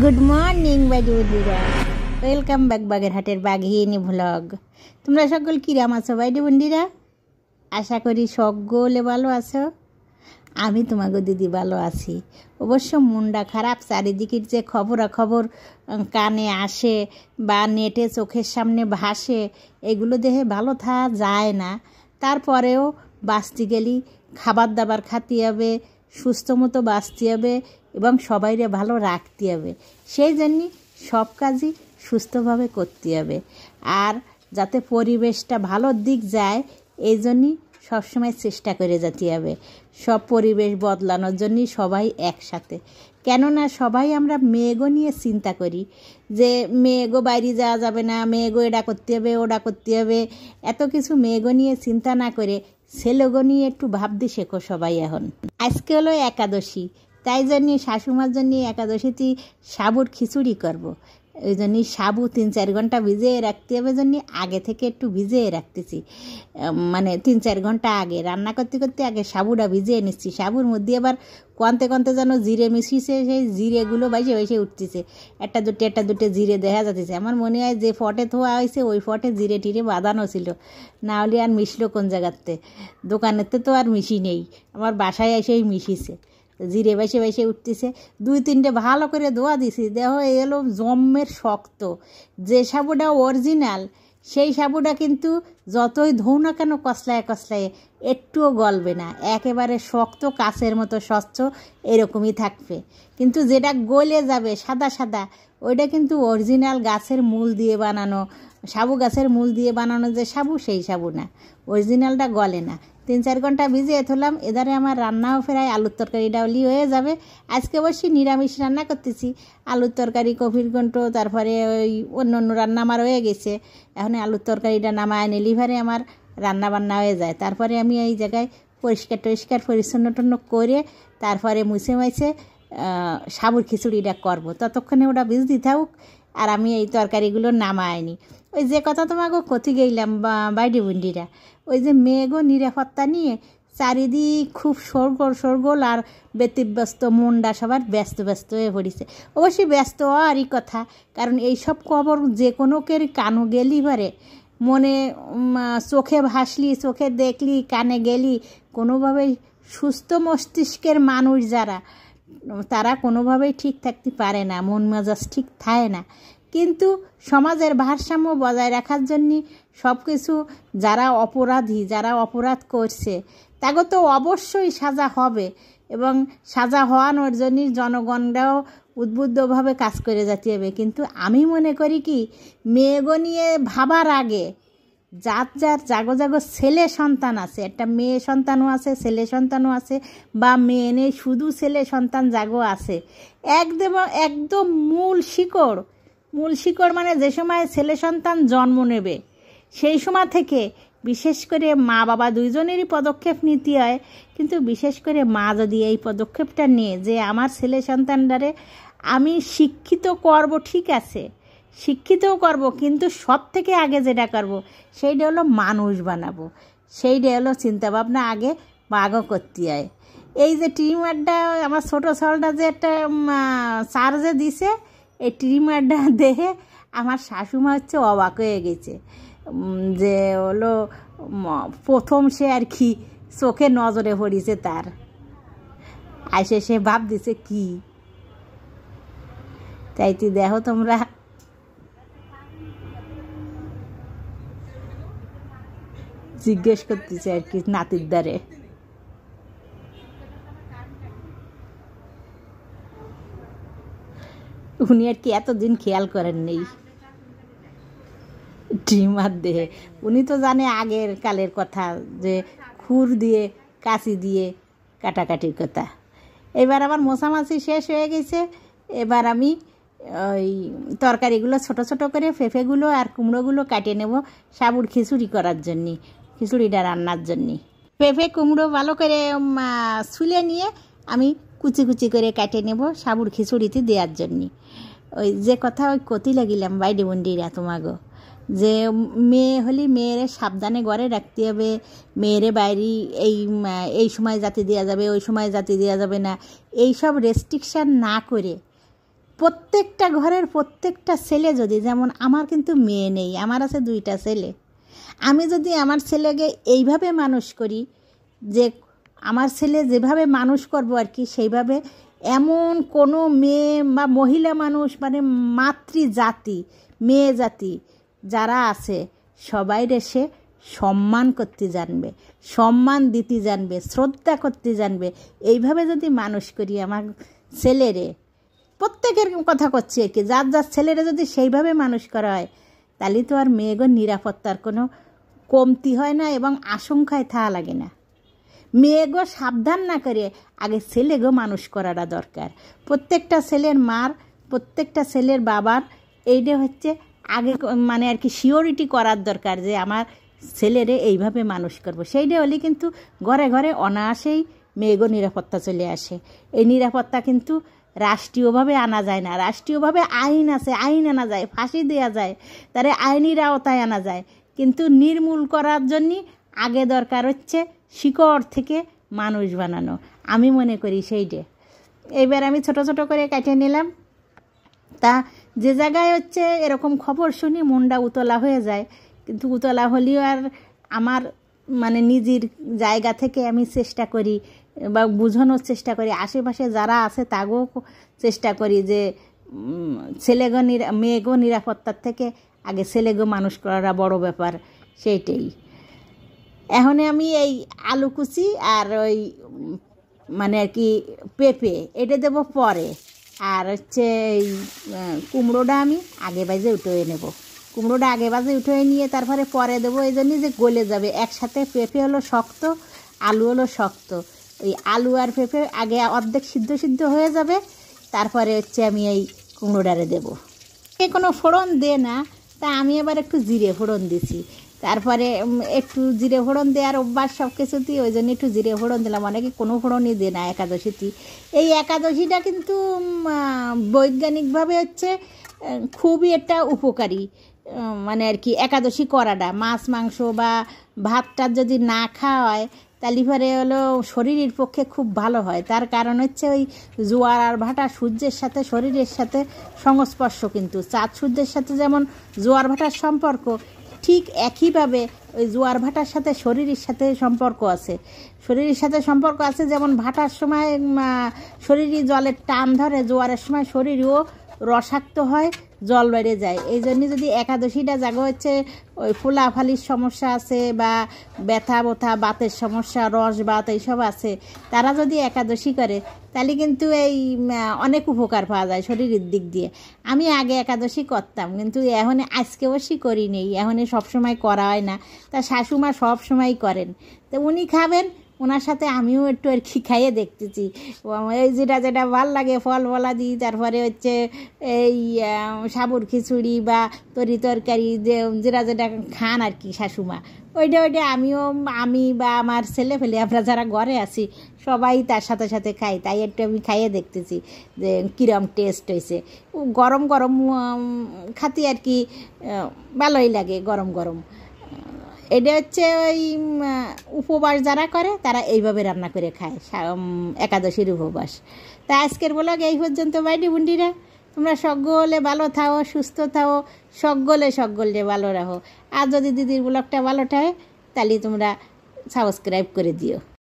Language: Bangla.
গুড মর্নিং বন্ধুরা, ওয়েলকাম ব্যাক বাগেরহাটের বাঘিনী ভ্লগ। তোমরা সকল কিরাম আছো বন্ধুরা? আশা করি সকলে ভালো আছো। আমি তোমাকে দিদি ভালো আছি। অবশ্য মনটা খারাপ, চারিদিকের যে খবরাখবর কানে আসে বা নেটে চোখের সামনে ভাসে, এগুলো দেখে ভালো থাকা যায় না। তারপরেও বাঁচতে গেলে খাবার দাবার খাতে হবে, সুস্থ মতো বাঁচতে হবে এবং সবাইরে ভালো রাখতে হবে। সেই জন্যই সব কাজই সুস্থভাবে করতে হবে, আর যাতে পরিবেশটা ভালোর দিক যায় এই জন্যই সবসময় চেষ্টা করে যেতে হবে। সব পরিবেশ বদলানোর জন্যই সবাই একসাথে, কেননা সবাই আমরা মেয়েগো নিয়ে চিন্তা করি যে মেয়েগো বাইরে যাওয়া যাবে না, মেয়েগো এটা করতে হবে ওটা করতে হবে। এত কিছু মেয়েগো নিয়ে চিন্তা না করে ছেলেগো নিয়ে একটু ভাবতে শেখো সবাই। এখন আজকে হলো একাদশী, তাই জন্যে শাশুমার জন্যে একাদশীতে সাবুর খিচুড়ি করব। ওই জন্যই সাবু 3-4 ঘন্টা ভিজিয়ে রাখতে হবে, জন্যে আগে থেকে একটু ভিজিয়ে রাখতেছি। মানে 3-4 ঘন্টা আগে রান্না করতে করতে আগে সাবুটা ভিজিয়ে নিচ্ছি। সাবুর মধ্যে আবার কনতে কনতে যেন জিরে মিশিয়েছে, সেই জিরেগুলো বাইসে বাইসে উঠতেছে। একটা দুটো জিরে দেখা যাচ্ছে। আমার মনে হয় যে ফটে ধোয়া হয়েছে ওই ফটে জিরে টিরে বাঁধানো ছিল, না হলে আর মিশলো কোন জায়গাতে? দোকানেতে তো আর মিশি নেই, আমার বাসায় এসেই মিশিছে। জিরে বাইসে বাইসে উঠতেছে। 2-3টে ভালো করে ধোয়া দিছি, দেখো এলো জম্মের শক্ত। যে সাবুটা অরিজিনাল সেই সাবুটা কিন্তু যতই ধোও না কেন কসলায় কসলায় একটুও গলবে না, একেবারে শক্ত কাচের মতো স্বচ্ছ এরকমই থাকবে। কিন্তু যেটা গলে যাবে সাদা সাদা, ওইটা কিন্তু অরিজিনাল গাছের মূল দিয়ে বানানো সাবু, গাছের মূল দিয়ে বানানো যে সাবু সেই সাবু না, অরিজিনালটা গলে না। 3-4 ঘন্টা ভিজিয়ে থলাম। এধারে আমার রান্নাও ফেরায়, আলুর তরকারি ডাউলি হয়ে যাবে। আজকে অবশ্যই নিরামিষ রান্না করতেছি, আলুর তরকারি, কফির ঘন্ট, তারপরে ওই অন্য রান্না আমার হয়ে গেছে। এখন আলুর তরকারিটা নামায় নিলিভারে আমার রান্না বান্না হয়ে যায়। তারপরে আমি এই জায়গায় পরিষ্কার পরিচ্ছন্ন করে তারপরে মুছে মুছে সাবুর খিচুড়িটা করব। ততক্ষণে ওটা ভিজতে থাকুক আর আমি এই তরকারিগুলো নামায়নি। ওই যে কথা তোমাকে কতি গেলাম বাইডি বুন্ডিরা, ওই যে মেয়েগো নিরাপত্তা নিয়ে চারিদিক খুব শোরগোল আর ব্যতিব্যস্ত, মনটা সবার ব্যস্ত হয়ে পড়েছে। অবশ্যই ব্যস্ত হওয়ারই কথা, কারণ এইসব খবর যে কোনো কের কানও গেলি পারে, মনে চোখে ভাসলি, চোখে দেখলি, কানে গেলি, কোনোভাবেই সুস্থ মস্তিষ্কের মানুষ যারা, তারা কোনোভাবেই ঠিক থাকতে পারে না, মন মেজাজ ঠিক থাকে না। কিন্তু সমাজের ভারসাম্য বজায় রাখার জন্যে সব কিছু, যারা অপরাধী, যারা অপরাধ করছে তাকে তো অবশ্যই সাজা হবে, এবং সাজা হওয়ানোর জন্য জনগণরাও উদ্বুদ্ধভাবে কাজ করে যেতে হবে। কিন্তু আমি মনে করি কি, মেয়েগো নিয়ে ভাবার আগে যার জাগো ছেলে সন্তান আছে, একটা মেয়ে সন্তানও আছে, ছেলে সন্তানও আছে, বা মেয়ে নেই শুধু ছেলে সন্তান জাগো আছে, একদম মূল শিকড় মানে যে সময় ছেলে সন্তান জন্ম নেবে সেই সময় থেকে বিশেষ করে মা বাবা দুইজনেরই পদক্ষেপ নিতে হয়। কিন্তু বিশেষ করে মা যদি এই পদক্ষেপটা নিয়ে যে আমার ছেলে সন্তানটারে আমি শিক্ষিত করব, ঠিক আছে শিক্ষিতও করব, কিন্তু সব থেকে আগে যেটা করব সেইটা হলো মানুষ বানাবো। সেইটা হলো চিন্তাভাবনা আগে মাগো করতে হয়। এই যে ট্রিমারটা আমার ছোটো ছলটা যে একটা চার্জে দিছে, এই ট্রিমারটা দেখে আমার শাশুমা হচ্ছে অবাক হয়ে গেছে, যে হলো প্রথম সে আর কি চোখে নজরে পড়িছে তার। আইসে সে ভাব দিছে কি, তাইতে দেখো তোমরা। জিজ্ঞেস করতেছে আর কি নাতির দ্বারে। উনি আর কি এতদিন খেয়াল করেন নেই ট্রিমার দেহে। উনি তো জানে আগের কালের কথা, যে খুর দিয়ে কাঁচি দিয়ে কাটাকাটির কথা। এবার আমার মোছামাছি শেষ হয়ে গেছে। এবার আমি ওই তরকারিগুলো ছোট করে পেঁপেগুলো আর কুমড়োগুলো কাটিয়ে নেব সাবুর খিচুড়ি করার জন্যে, খিচুড়িটা রান্নার জন্যে। পেঁপে কুমড়ো ভালো করে ছুলে নিয়ে আমি কুচি করে কাটিয়ে নেব সাবুর খিচুড়িতে দেওয়ার জন্যে। ওই যে কথা ওই কতি লাগিলাম বাইডি বন্ডিরা তোমাগো, যে মেয়ে হলে মেয়েরে সাবধানে ঘরে রাখতে হবে, মেয়েরে বাইরে এই সময় জাতি দেওয়া যাবে, ওই সময় জাতি দেওয়া যাবে না, এই সব রেস্ট্রিকশান না করে প্রত্যেকটা ঘরের প্রত্যেকটা ছেলে যদি, যেমন আমার কিন্তু মেয়ে নেই, আমার আছে 2টা ছেলে, আমি যদি আমার ছেলেকে এইভাবে মানুষ করি, যে আমার ছেলে যেভাবে মানুষ করব আর কি, সেইভাবে এমন কোনো মেয়ে বা মহিলা মানুষ, মানে মাতৃজাতি, মেয়ে জাতি যারা আছে, সবাই সে সম্মান করতে জানবে, সম্মান দিতে জানবে, শ্রদ্ধা করতে জানবে। এইভাবে যদি মানুষ করি আমার ছেলেরে, প্রত্যেকের কথা করছি আর কি, যার যার ছেলেরা যদি সেইভাবে মানুষ করা হয়, তাহলে তো আর মেয়েগো নিরাপত্তার কোনো কমতি হয় না এবং আশঙ্কায় থাকা লাগে না। মেয়েগো সাবধান না করে আগে ছেলেগো মানুষ করাটা দরকার। প্রত্যেকটা ছেলের মার, প্রত্যেকটা ছেলের বাবার এইটা হচ্ছে আগে মানে আর কি সিওরিটি করার দরকার, যে আমার ছেলেরে এইভাবে মানুষ করব। সেইটা হলে কিন্তু ঘরে ঘরে অনায়াসেই মেয়েগো নিরাপত্তা চলে আসে। এই নিরাপত্তা কিন্তু রাষ্ট্রীয়ভাবে আনা যায় না, রাষ্ট্রীয়ভাবে আইন আছে, আইন আনা যায়, ফাঁসি দেওয়া যায়, তারে আইনের আওতায় আনা যায়, কিন্তু নির্মূল করার জন্যে আগে দরকার হচ্ছে শিকড় থেকে মানুষ বানানো। আমি মনে করি সেইটে। এইবার আমি ছোট ছোট করে কেটে নিলাম। তা যে জায়গায় হচ্ছে এরকম খবর শুনি মনটা উতলা হয়ে যায়, কিন্তু উতলা হলেও আর আমার মানে নিজের জায়গা থেকে আমি চেষ্টা করি বা বোঝানোর চেষ্টা করি, আশেপাশে যারা আছে তাকেও চেষ্টা করি যে ছেলেগো মেয়েগো নিরাপত্তার থেকে আগে ছেলেগো মানুষ করাটা বড় ব্যাপার, সেইটাই। এখন আমি এই আলু কুচি আর ওই মানে আর কি পেঁপে এটা দেবো পরে, আর হচ্ছে এই কুমড়োটা আমি আগে বাজে উঠে নেব। কুমড়োটা আগে বাজে উঠে নিয়ে তারপরে পরে দেবো, এই জন্যই যে গলে যাবে একসাথে। পেঁপে হলো শক্ত, আলু হলো শক্ত, এই আলু আর পেঁপে আগে অর্ধেক সিদ্ধ সিদ্ধ হয়ে যাবে, তারপরে হচ্ছে আমি এই কুমড়োটারে দেবো। কোনো ফোড়ন দে না, তা আমি এবার একটু জিরে ফোড়ন দিছি, তারপরে একটু জিরে ফোড়ন দেওয়ার অভ্যাস সব কিছুতেই, ওই জন্য একটু জিরে ফোড়ন দিলাম। অনেকে কোনো ফোড়নই দেয় না একাদশীতে। এই একাদশীটা কিন্তু বৈজ্ঞানিকভাবে হচ্ছে খুবই একটা উপকারী, মানে আর কি একাদশী করাটা। মাছ মাংস বা ভাতটা যদি না খাওয়া হয় তাহলে পরে হলো শরীরের পক্ষে খুব ভালো হয়। তার কারণ হচ্ছে ওই জোয়ার আর ভাটা সূর্যের সাথে শরীরের সাথে সংস্পর্শ, কিন্তু চাঁদ সূর্যের সাথে যেমন জোয়ার ভাটার সম্পর্ক, ঠিক একইভাবে ওই জোয়ার ভাটার সাথে শরীরের সাথে সম্পর্ক আছে। শরীরের সাথে সম্পর্ক আছে, যেমন ভাটার সময় শরীরে জলের টান ধরে, জোয়ারের সময় শরীরও রসাক্ত হয়, জল বেড়ে যায়। এই জন্য যদি একাদশীটা জাগো হচ্ছে ওই ফুলাফালির সমস্যা আছে বা ব্যথা বোথা বাতের সমস্যা, রস বাত এইসব আছে, তারা যদি একাদশী করে তাহলে কিন্তু এই অনেক উপকার পাওয়া যায় শরীরের দিক দিয়ে। আমি আগে একাদশী করতাম, কিন্তু এখন আজকে অবশ্যই করি নেই, এখন সবসময় করা হয় না। তা শাশুমা সব সময় করেন, তো উনি খাবেন, ওনার সাথে আমিও একটু আর কি খাইয়ে দেখতেছি। এই যেটা যেটা ভাল লাগে ফল ফলা দিই, তারপরে হচ্ছে এই সাবুর খিচুড়ি বা তরি তরকারি, যে যেটা যেটা খান আর কি শাশুমা, ওইটা আমি বা আমার ছেলে ফেলে আমরা যারা ঘরে আছি সবাই তার সাথে সাথে খাই। তাই একটু আমি খাইয়ে দেখতেছি যে কীরকম টেস্ট হয়েছে। গরম গরম খাতি আর কি ভালোই লাগে, গরম গরম। এটা হচ্ছে ওই উপবাস যারা করে তারা এইভাবে রান্না করে খায়, একাদশীর উপবাস। তা আজকের ব্লগ এই পর্যন্ত বাইডি বুন্ডিরা। তোমরা সকলে ভালো থাও, সুস্থ থাও, সকলে ভালো রাখো। আর যদি দিদির ব্লগটা ভালো থাকে তাহলে তোমরা সাবস্ক্রাইব করে দিও।